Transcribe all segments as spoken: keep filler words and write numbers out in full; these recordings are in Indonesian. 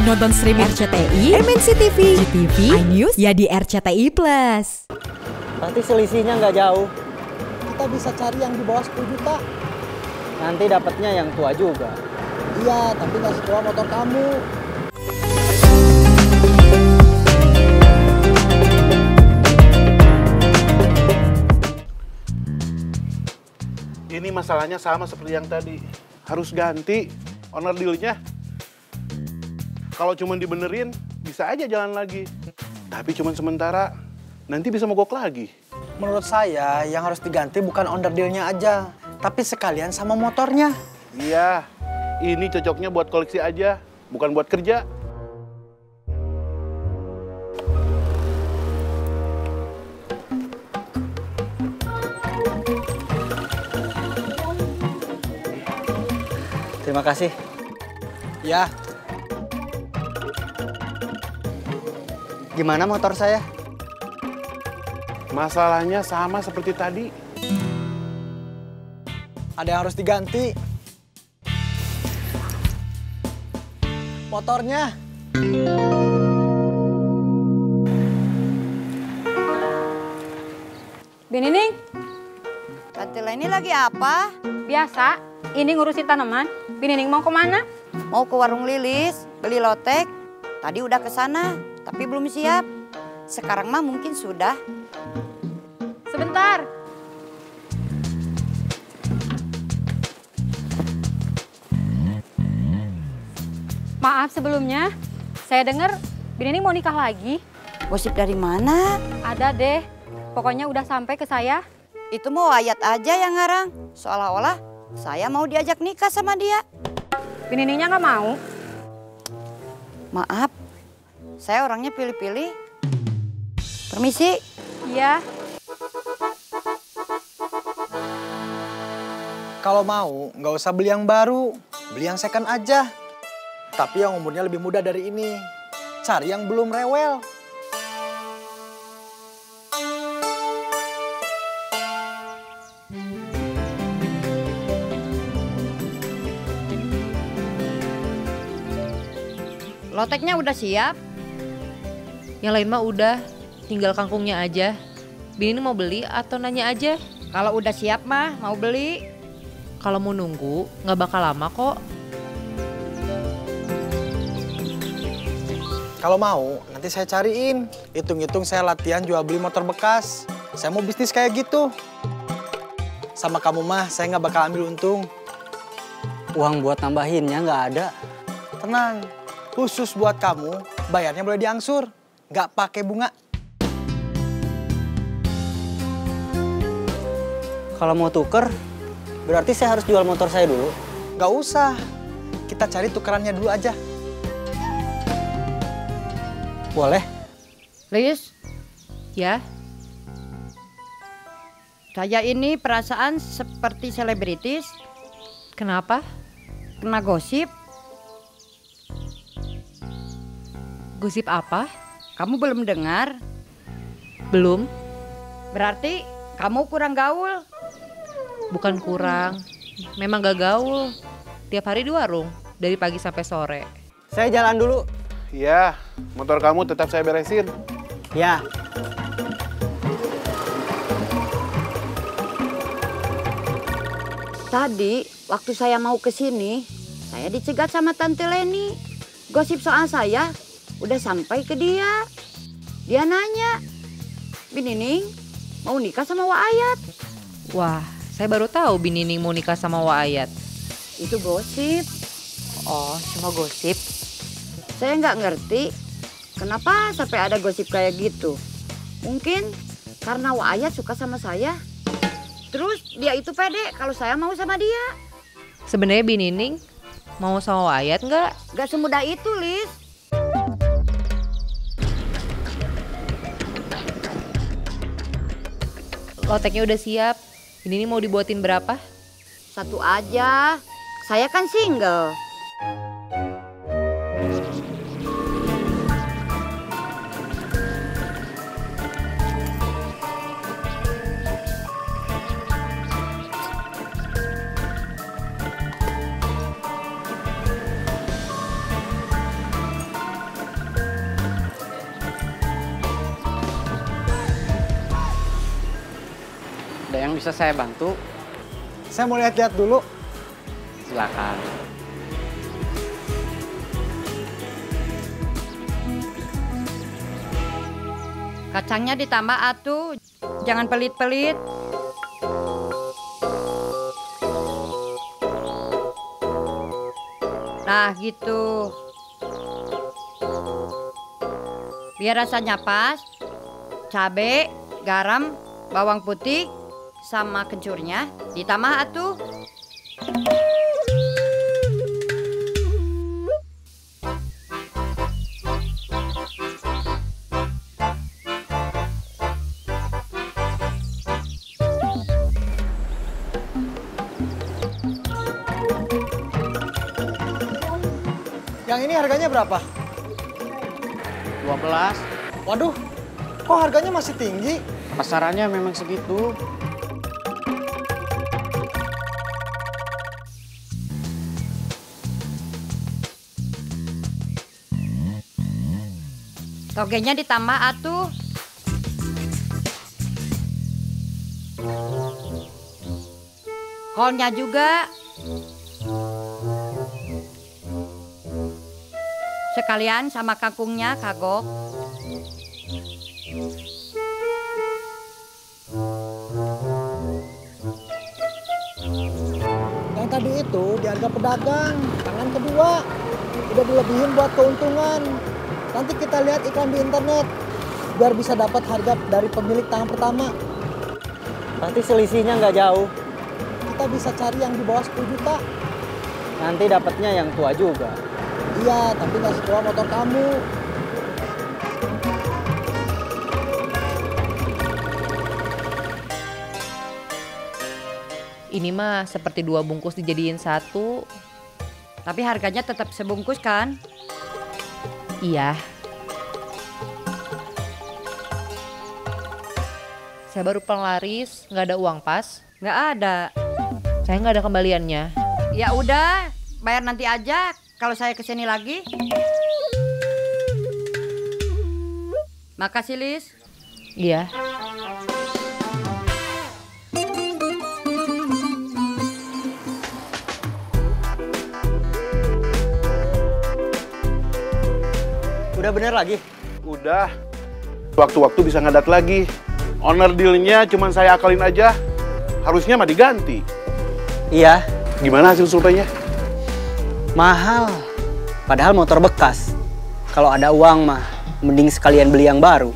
Nonton streaming R C T I, M N C T V, G T V, iNews, ya di R C T I Plus. Nanti selisihnya nggak jauh. Kita bisa cari yang di bawah sepuluh juta. Nanti dapatnya yang tua juga. Iya, tapi nggak setua motor kamu. Ini masalahnya sama seperti yang tadi. Harus ganti owner deal-nya. Kalau cuma dibenerin, bisa aja jalan lagi. Tapi cuma sementara, nanti bisa mogok lagi. Menurut saya, yang harus diganti bukan owner deal-nya aja, tapi sekalian sama motornya. Iya, ini cocoknya buat koleksi aja, bukan buat kerja. Terima kasih. Ya. Gimana motor saya? Masalahnya sama seperti tadi. Ada yang harus diganti. Motornya. Binining, Tante Leni lagi apa? biasa. Ini ngurusin tanaman. Binining mau kemana? Mau ke warung Lilis, beli lotek. Tadi udah ke sana, tapi belum siap. Sekarang mah mungkin sudah. Sebentar. Maaf sebelumnya, saya dengar Binining mau nikah lagi. Gosip dari mana? Ada deh, pokoknya udah sampai ke saya. Itu mau Ayat aja yang ngarang. Seolah-olah saya mau diajak nikah sama dia. Bininingnya nggak mau. Maaf, saya orangnya pilih-pilih. Permisi. Iya. Kalau mau, nggak usah beli yang baru. Beli yang second aja. Tapi yang umurnya lebih muda dari ini. Cari yang belum rewel. Loteknya udah siap? Yang lain mah udah, tinggal kangkungnya aja. Bini mau beli atau nanya aja? Kalau udah siap mah mau beli. Kalau mau nunggu, nggak bakal lama kok. Kalau mau, nanti saya cariin. Hitung-hitung saya latihan jual beli motor bekas. Saya mau bisnis kayak gitu. Sama kamu mah, saya nggak bakal ambil untung. Uang buat nambahinnya nggak ada. Tenang, khusus buat kamu, bayarnya boleh diangsur. Nggak pakai bunga. Kalau mau tuker, berarti saya harus jual motor saya dulu. Nggak usah, kita cari tukerannya dulu aja. Boleh? Lis, Ya, saya ini perasaan seperti selebritis. kenapa? Kena gosip. Gosip apa? Kamu belum dengar? Belum, Berarti kamu kurang gaul. bukan kurang. Memang gak gaul. Tiap hari di warung, dari pagi sampai sore. Saya jalan dulu. Iya, motor kamu tetap saya beresin. Ya. Tadi waktu saya mau ke sini, saya dicegat sama Tante Leni. Gosip soal saya udah sampai ke dia. Dia nanya, Binining mau nikah sama Wak Ayat. Wah, saya baru tahu Binining mau nikah sama Wak Ayat. Itu gosip. Oh, cuma gosip. Saya nggak ngerti kenapa sampai ada gosip kayak gitu. Mungkin karena Wak Ayat suka sama saya. Terus dia itu pede kalau saya mau sama dia. Sebenarnya Binining mau sama Wak Ayat nggak? Gak semudah itu, Lis. Loteknya udah siap. Binining mau dibuatin berapa? Satu aja. Saya kan single. yang bisa saya bantu? Saya mau lihat-lihat dulu. Silakan. Kacangnya ditambah atuh, jangan pelit-pelit. Nah gitu. Biar rasanya pas, cabai, garam, bawang putih, sama kencurnya ditambah atuh. Yang ini harganya berapa? dua belas. Waduh, kok harganya masih tinggi? Pasarannya memang segitu. Togenya ditambah atuh. Kolnya juga. Sekalian sama kangkungnya kagok. Yang tadi itu di harga pedagang, tangan kedua. Udah dilebihin buat keuntungan. Nanti kita lihat iklan di internet, biar bisa dapat harga dari pemilik tangan pertama. Berarti selisihnya nggak jauh. Kita bisa cari yang di bawah sepuluh juta. Nanti dapatnya yang tua juga. Iya, tapi nggak setua motor kamu. Ini mah seperti dua bungkus dijadiin satu. Tapi harganya tetap sebungkus kan? Iya. Saya baru penglaris, nggak ada uang pas. Nggak ada. Saya nggak ada kembaliannya. Ya udah, bayar nanti aja kalau saya kesini lagi. Makasih, Lis. Iya. Udah bener lagi? Udah. Waktu-waktu bisa ngadat lagi. Owner dealnya cuma saya akalin aja. Harusnya mah diganti. Iya. Gimana hasil surveinya? Mahal. Padahal motor bekas. Kalau ada uang mah, mending sekalian beli yang baru.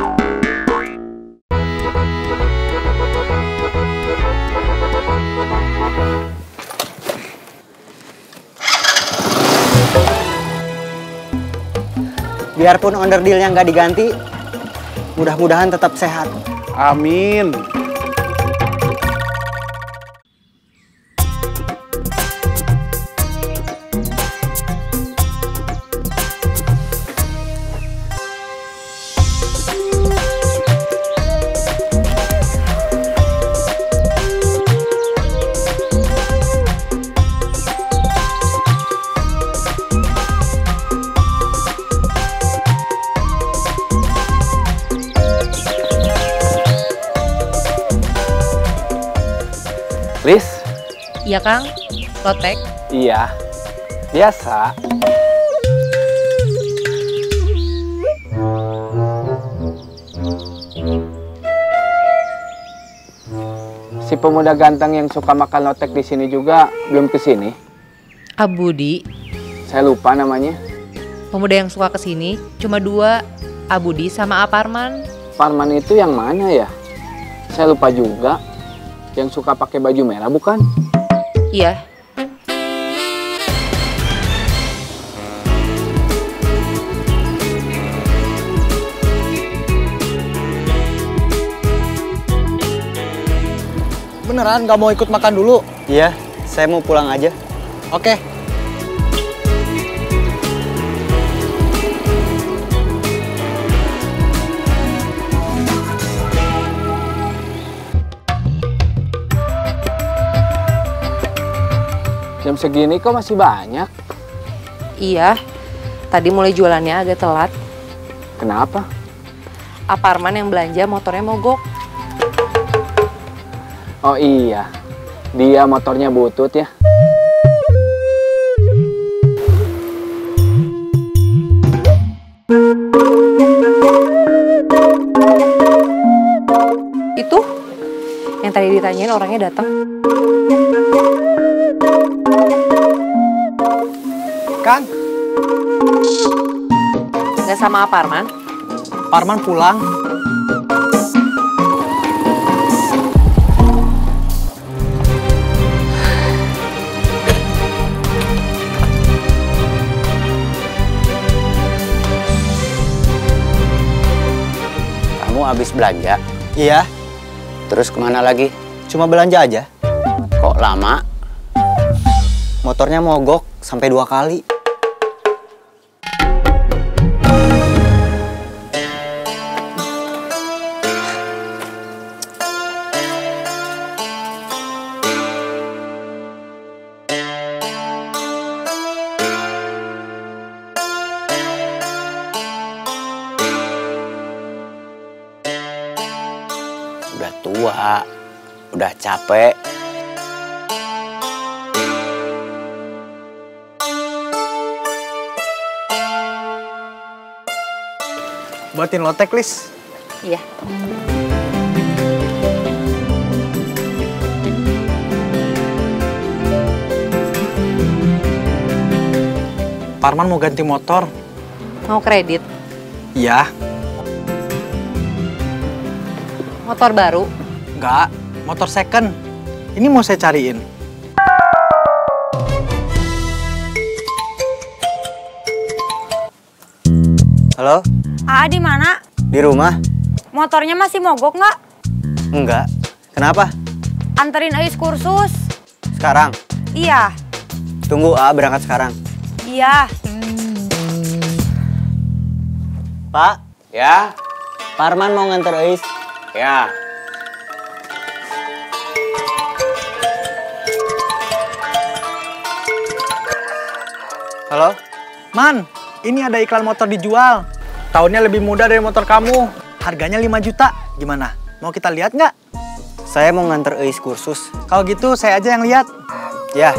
Biarpun owner dealnya nggak diganti, mudah-mudahan tetap sehat. Amin. Lis? Iya Kang, lotek. Iya. Biasa. Si pemuda ganteng yang suka makan lotek di sini juga belum kesini. Abudi, Saya lupa namanya. pemuda yang suka kesini cuma dua, Abudi sama Aparman. Parman itu yang mana ya? Saya lupa juga. Yang suka pakai baju merah bukan? Iya. Beneran nggak mau ikut makan dulu? Iya, saya mau pulang aja. Oke. Jam segini kok masih banyak? Iya, tadi mulai jualannya agak telat. Kenapa? Aparman yang belanja motornya mogok. Oh iya, dia motornya butut ya. Itu yang tadi ditanyain orangnya datang. Kang, Nggak sama apa, Arman? Parman pulang. Kamu habis belanja? Iya, Terus kemana lagi? cuma belanja aja. Kok lama? Motornya mogok sampai dua kali. Udah tua, udah capek. Buatin lotek, Lis. Iya. Parman mau ganti motor. Mau kredit? Iya. Motor baru? Enggak, motor second. Ini mau saya cariin. Halo, Ah, di mana? di rumah? Motornya masih mogok nggak? Enggak. Kenapa? Anterin Ais kursus. Sekarang? Iya, Tunggu, A berangkat sekarang. iya. Pak, Ya, Parman mau nganter Ais. ya. Halo? Man, ini ada iklan motor dijual. Tahunnya lebih muda dari motor kamu. Harganya lima juta. Gimana? Mau kita lihat nggak? Saya mau nganter Ais kursus. Kalau gitu saya aja yang lihat. Ya.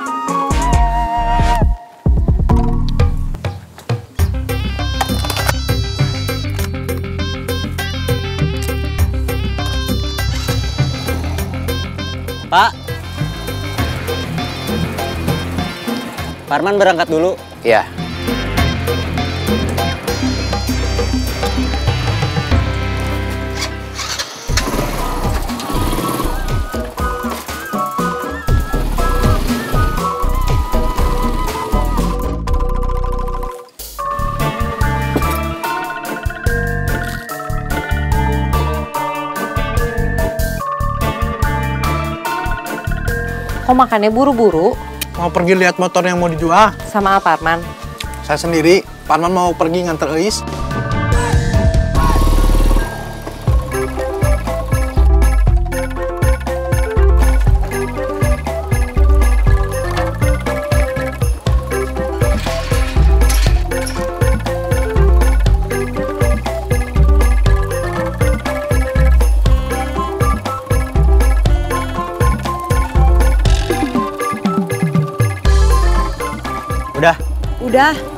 Pak. Parman berangkat dulu. Ya. Kok makannya buru-buru? Mau pergi lihat motor yang mau dijual. Sama apa, Arman? Saya sendiri. Parman mau pergi nganter Ais. Udah. Udah.